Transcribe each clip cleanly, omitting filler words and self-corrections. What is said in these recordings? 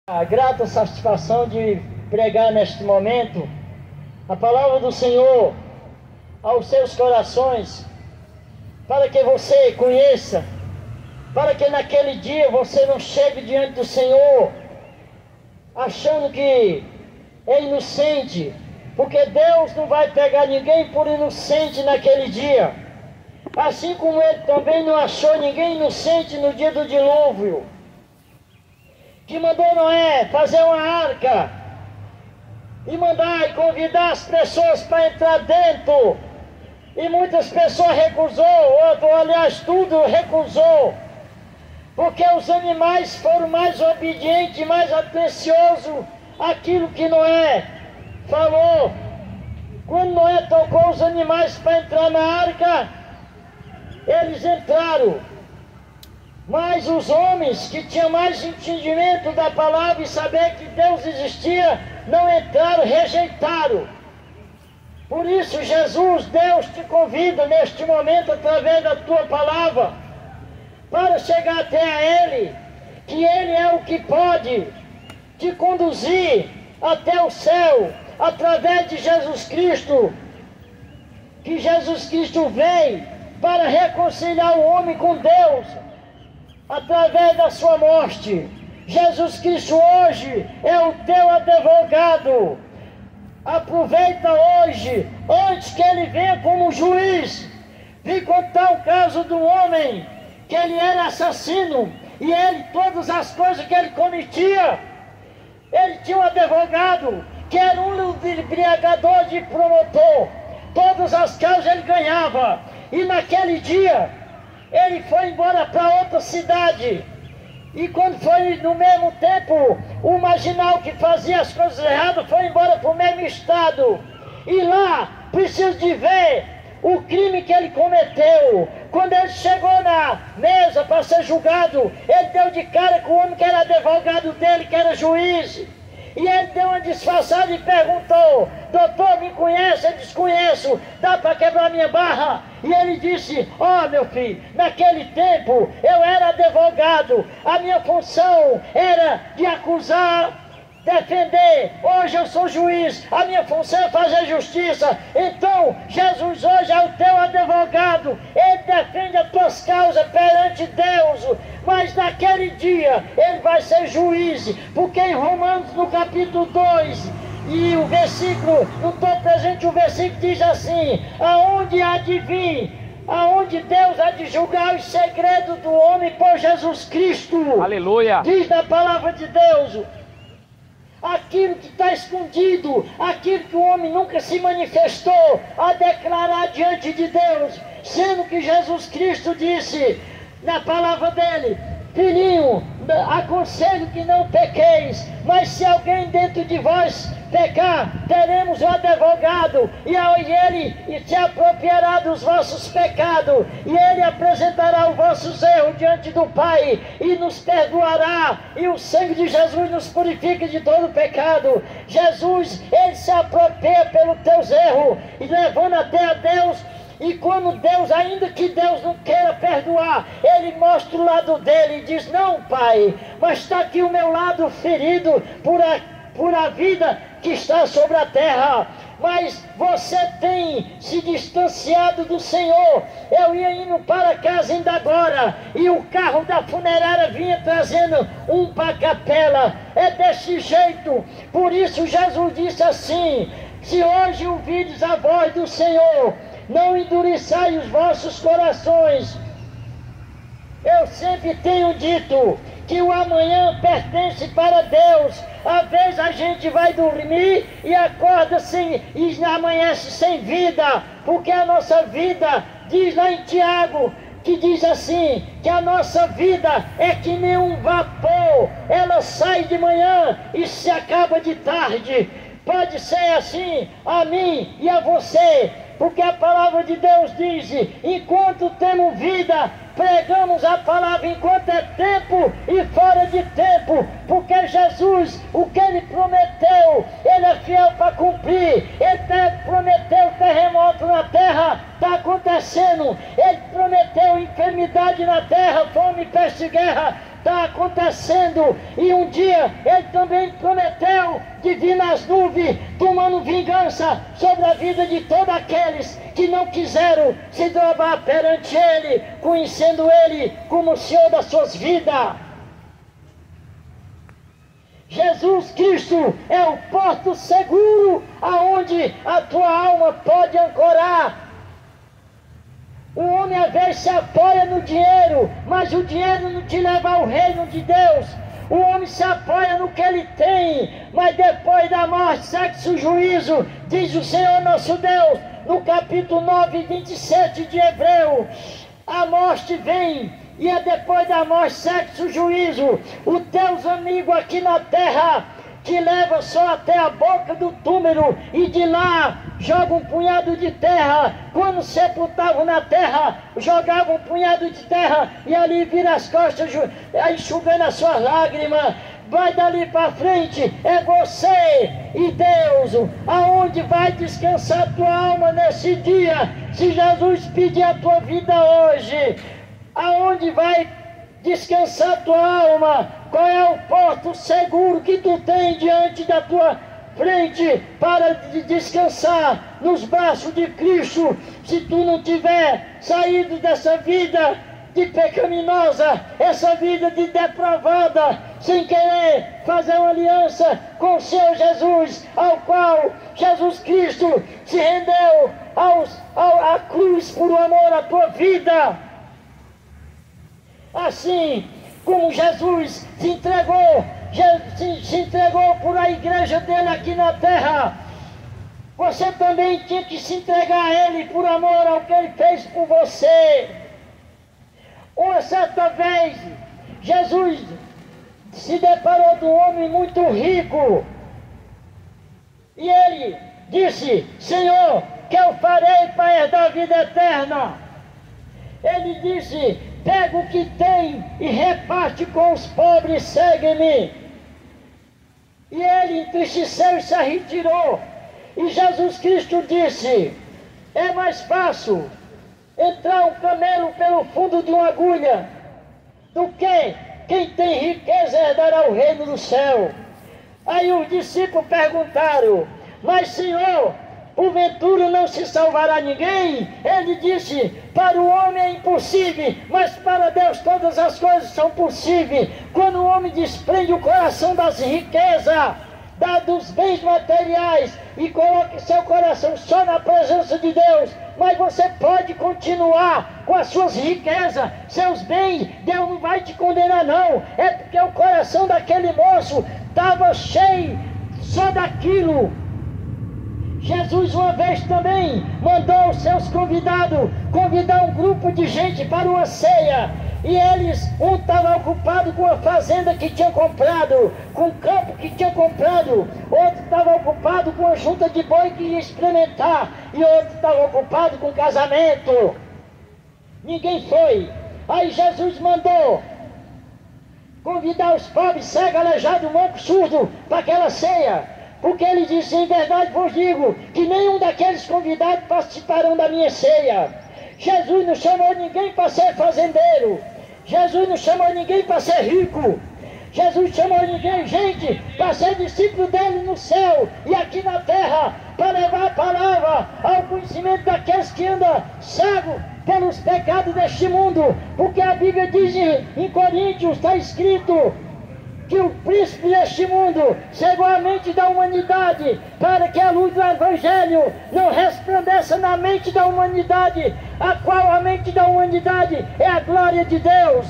A grata satisfação de pregar neste momento a palavra do Senhor aos seus corações, para que você conheça, para que naquele dia você não chegue diante do Senhor achando que é inocente, porque Deus não vai pegar ninguém por inocente naquele dia, assim como Ele também não achou ninguém inocente no dia do dilúvio, que mandou Noé fazer uma arca e mandar e convidar as pessoas para entrar dentro, e muitas pessoas recusou, ou aliás tudo recusou, porque os animais foram mais obedientes, mais atenciosos àquilo que Noé falou. Quando Noé tocou os animais para entrar na arca, eles entraram. Mas os homens que tinham mais entendimento da palavra e saber que Deus existia, não entraram, rejeitaram. Por isso, Jesus, Deus te convida neste momento, através da tua palavra, para chegar até a Ele, que Ele é o que pode te conduzir até o céu, através de Jesus Cristo, que Jesus Cristo veio para reconciliar o homem com Deus, através da sua morte. Jesus Cristo hoje é o teu advogado. Aproveita hoje, antes que ele venha como juiz, vim contar o caso do homem, que ele era assassino, e ele, todas as coisas que ele cometia, ele tinha um advogado, que era um embriagador de promotor, todas as causas ele ganhava, e naquele dia, ele foi embora para outra cidade, e quando foi no mesmo tempo, o marginal que fazia as coisas erradas foi embora para o mesmo estado, e lá precisa de ver o crime que ele cometeu. Quando ele chegou na mesa para ser julgado, ele deu de cara com o homem que era advogado dele, que era juiz, e ele deu uma disfarçada e perguntou: doutor, me conhece? Eu desconheço, dá para quebrar minha barra? E ele disse: ó, meu filho, naquele tempo eu era advogado, a minha função era de acusar, defender. Hoje eu sou juiz, a minha função é fazer justiça. Então Jesus hoje é o teu advogado, ele defende as tuas causas perante Deus, mas naquele dia ele vai ser juiz, porque em Romanos no capítulo 2 e o versículo, não estou presente, o versículo diz assim: aonde há de vir, aonde Deus há de julgar os segredos do homem por Jesus Cristo. Aleluia. Diz na palavra de Deus aquilo que está escondido, aquilo que o homem nunca se manifestou a declarar diante de Deus, sendo que Jesus Cristo disse na palavra dele: filhinho, aconselho que não pequeis, mas se alguém dentro de vós pecar, teremos um advogado, e ele se apropriará dos vossos pecados, e ele apresentará os vossos erros diante do Pai, e nos perdoará, e o sangue de Jesus nos purifica de todo pecado. Jesus, ele se apropria pelos teus erros, e levando até a Deus. E quando Deus, ainda que Deus não queira perdoar, ele mostra o lado dele e diz: não, Pai, mas está aqui o meu lado ferido por a vida que está sobre a terra, mas você tem se distanciado do Senhor. Eu ia indo para casa ainda agora, e o carro da funerária vinha trazendo um para a capela. É desse jeito. Por isso Jesus disse assim: se hoje ouvides a voz do Senhor, não endureçai os vossos corações. Eu sempre tenho dito que o amanhã pertence para Deus. Às vezes a gente vai dormir e acorda e amanhece sem vida, porque a nossa vida, diz lá em Tiago, que diz assim, que a nossa vida é que nem um vapor, ela sai de manhã e se acaba de tarde. Pode ser assim a mim e a você, porque a palavra de Deus diz: enquanto temos vida, pregamos a palavra enquanto é tempo e fora de tempo, porque Jesus, o que ele prometeu, ele é fiel para cumprir. Ele prometeu terremoto na terra, está acontecendo. Ele prometeu enfermidade na terra, fome, peste e guerra, está acontecendo. E um dia ele também prometeu de vir nas nuvens, tomando vingança sobre a vida de todos aqueles que não quiseram se dobrar perante ele, conhecendo ele como o Senhor das suas vidas. Jesus Cristo é o porto seguro aonde a tua alma pode ancorar. O homem às vezes se apoia no dinheiro, mas o dinheiro não te leva ao reino de Deus. O homem se apoia no que ele tem, mas depois da morte segue-se o juízo, diz o Senhor nosso Deus, no capítulo 9, 27 de Hebreu. A morte vem, e é depois da morte segue-se o juízo. Os teus amigos aqui na terra te levam só até a boca do túmulo, e de lá jogam um punhado de terra. Quando sepultavam na terra, jogavam um punhado de terra, e ali vira as costas, enxugando as suas lágrimas. Vai dali para frente, é você e Deus, aonde vai descansar tua alma nesse dia. Se Jesus pedir a tua vida hoje, aonde vai descansar tua alma? Qual é o porto seguro que tu tem diante da tua frente para descansar nos braços de Cristo? Se tu não tiver saído dessa vida de pecaminosa, essa vida de depravada, sem querer fazer uma aliança com o Senhor Jesus, ao qual Jesus Cristo se rendeu à cruz por amor à tua vida. Assim como Jesus se entregou por a igreja dele aqui na terra, você também tinha que se entregar a ele por amor ao que ele fez por você. Uma certa vez, Jesus se deparou de um homem muito rico, e ele disse: Senhor, que eu farei para herdar a vida eterna? Ele disse: pega o que tem e reparte com os pobres, segue-me. E ele entristeceu e se retirou. E Jesus Cristo disse: é mais fácil entrar um camelo pelo fundo de uma agulha do que quem tem riqueza herdará o reino do céu. Aí os discípulos perguntaram: mas Senhor, porventura não se salvará ninguém? Ele disse: para o homem é impossível, mas para Deus todas as coisas são possíveis. Quando o homem desprende o coração das riquezas, dos bens materiais, e coloca seu coração só na presença de Deus, mas você pode continuar com as suas riquezas, seus bens. Deus não vai te condenar não, é porque o coração daquele moço estava cheio só daquilo. Jesus uma vez também mandou os seus convidados convidar um grupo de gente para uma ceia, e eles, um estava ocupado com a fazenda que tinha comprado, com o campo que tinha comprado, outro estava ocupado com a junta de boi que ia experimentar, e outro estava ocupado com casamento. Ninguém foi. Aí Jesus mandou convidar os pobres, cegos, aleijados, mancos, surdos para aquela ceia. Porque ele disse: em verdade vos digo que nenhum daqueles convidados participarão da minha ceia. Jesus não chamou ninguém para ser fazendeiro. Jesus não chamou ninguém para ser rico. Jesus chamou gente para ser discípulo dele no céu e aqui na terra, para levar a palavra ao conhecimento daqueles que andam cegos pelos pecados deste mundo. Porque a Bíblia diz em Coríntios, está escrito que o príncipe deste mundo cegou a mente da humanidade, para que a luz do Evangelho não resplandeça na mente da humanidade, a qual a mente da humanidade é a glória de Deus.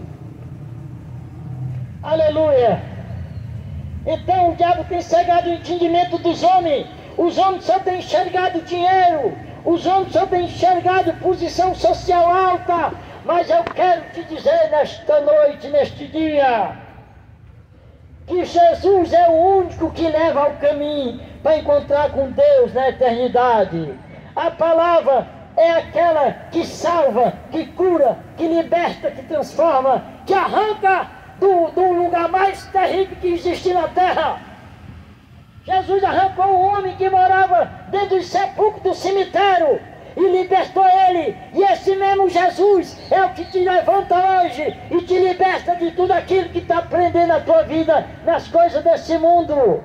Aleluia! Então o diabo tem cegado o entendimento dos homens. Os homens só têm enxergado dinheiro, os homens só têm enxergado posição social alta. Mas eu quero te dizer nesta noite, neste dia, que Jesus é o único que leva ao caminho para encontrar com Deus na eternidade. A palavra é aquela que salva, que cura, que liberta, que transforma, que arranca do lugar mais terrível que existe na terra. Jesus arrancou o homem que morava dentro dos sepulcros do cemitério. e libertou ele. E esse mesmo Jesus é o que te levanta hoje e te liberta de tudo aquilo que está prendendo a tua vida nas coisas desse mundo.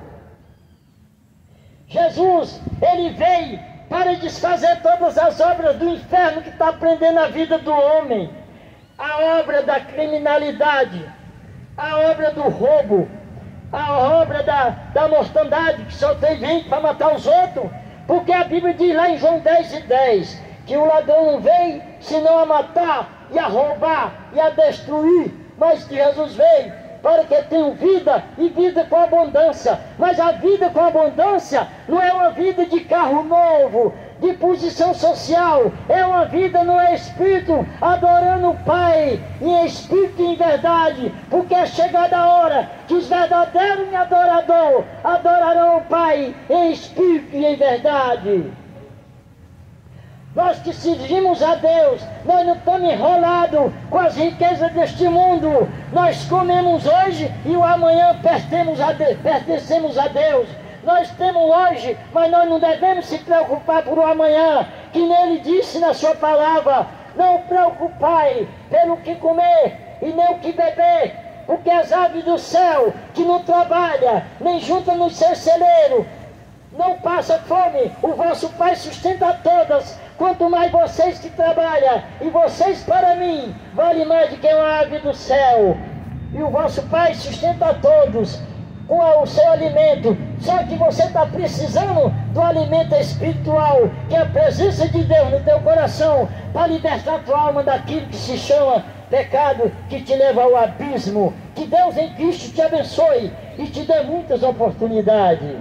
Jesus, ele veio para desfazer todas as obras do inferno que está prendendo a vida do homem. A obra da criminalidade, a obra do roubo, a obra da mortandade, que só tem gente para matar os outros. Porque a Bíblia diz lá em João 10:10, que o ladrão não veio senão a matar, e a roubar, e a destruir. Mas que Jesus veio para que tenham vida e vida com abundância. Mas a vida com abundância não é uma vida de carro novo, de posição social. É uma vida no Espírito, adorando o Pai em Espírito e em verdade. Porque é chegada a hora que os verdadeiros me adoradores adorarão o Pai em Espírito e em verdade. Nós que servimos a Deus, nós não estamos enrolados com as riquezas deste mundo. Nós comemos hoje e o amanhã pertencemos a Deus. Nós temos hoje, mas nós não devemos se preocupar por o amanhã, que nele disse na sua palavra: não preocupai pelo que comer e nem o que beber, porque as aves do céu, que não trabalham, nem juntam no seu celeiro, não passa fome, o vosso Pai sustenta todas. Quanto mais vocês que trabalham, e vocês para mim, vale mais do que uma ave do céu. E o vosso Pai sustenta todos com o seu alimento. Só que você está precisando do alimento espiritual, que é a presença de Deus no teu coração, para libertar a tua alma daquilo que se chama pecado, que te leva ao abismo. Que Deus em Cristo te abençoe e te dê muitas oportunidades.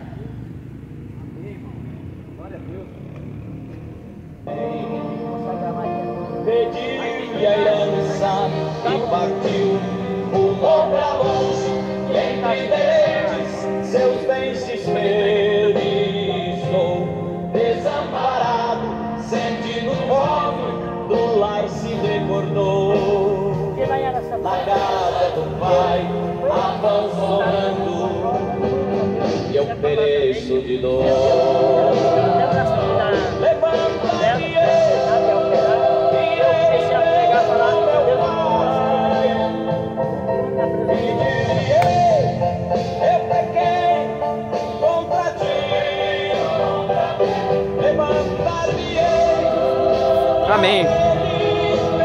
Pediu-lhe a herança e partiu, rumou pra longe, e entre deleites seus bens se esmerilhou. Desamparado, sentindo fome, do lar se recordou. Na casa do pai, a pão sobrando, e eu pereço de dor. Levanta-te, amém.